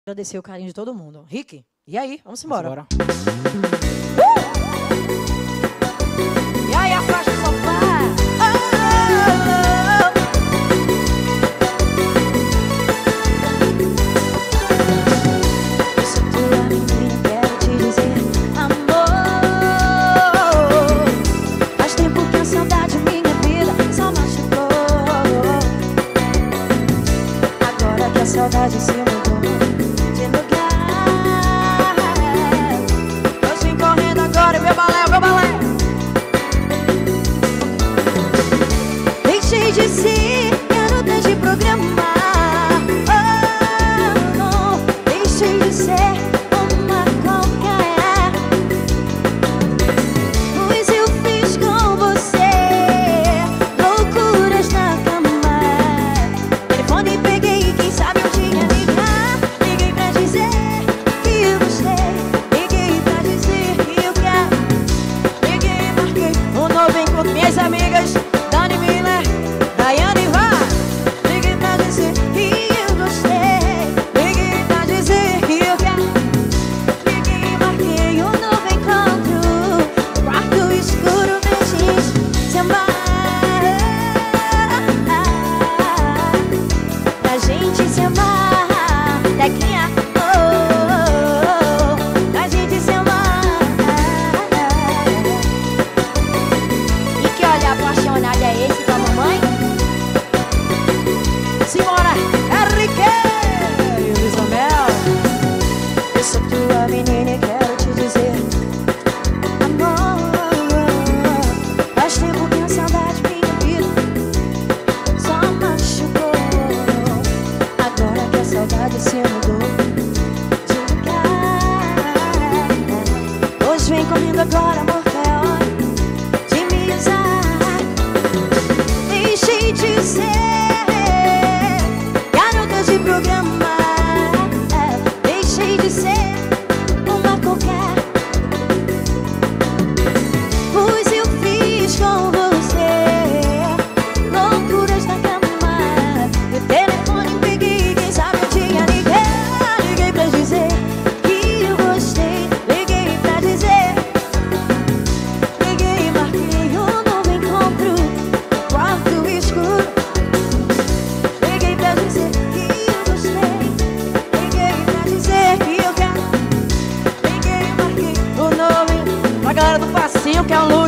Agradecer o carinho de todo mundo. Rick, e aí? Vamos embora. Bora. E aí, a faixa do sofá? Eu sou tua menina, quero te dizer, amor. Faz tempo que a saudade minha vida só machucou. Agora que a saudade se mudou de lugar, eu vim correndo agora, meu balé, meu balé. Deixei de ser garota de programa. Oh, deixei de ser uma qualquer. Pois eu fiz com você loucuras na cama. Telefone peguei, quem sabe um dia ligar. Liguei pra dizer que eu gostei. Liguei pra dizer que eu quero. Liguei e marquei um novo encontro. Minhas amigas Dani, Miller, Daiane e Vá. Liguei pra dizer que eu gostei. Liguei pra dizer que eu quero. Liguei e marquei um novo encontro. Quarto escuro, beijinhos, se amar. Pra gente se amar. Tequinha, oh, pra gente se amar. E que olhar apaixonado é esse da mamãe? Simbora, Henrique! Eliza, Mell. Eu sou tua menina e quero te dizer, amor. Faz tempo que a saudade minha vida só machucou. Agora que a saudade se mudou de lugar, hoje vem correndo agora, amor, que é hora de me usar. Deixei de ser garota de programa. Deixei de ser uma qualquer. Pois eu fiz com você loucuras na cama. O telefone peguei, quem sabe eu tinha ligado. Liguei pra dizer que eu gostei. Liguei pra dizer. Liguei e marquei um novo encontro. Quarto escuro. Liguei pra dizer que eu gostei. Liguei pra dizer que eu quero. Liguei e marquei um novo encontro. Pra galera do passinho, que é um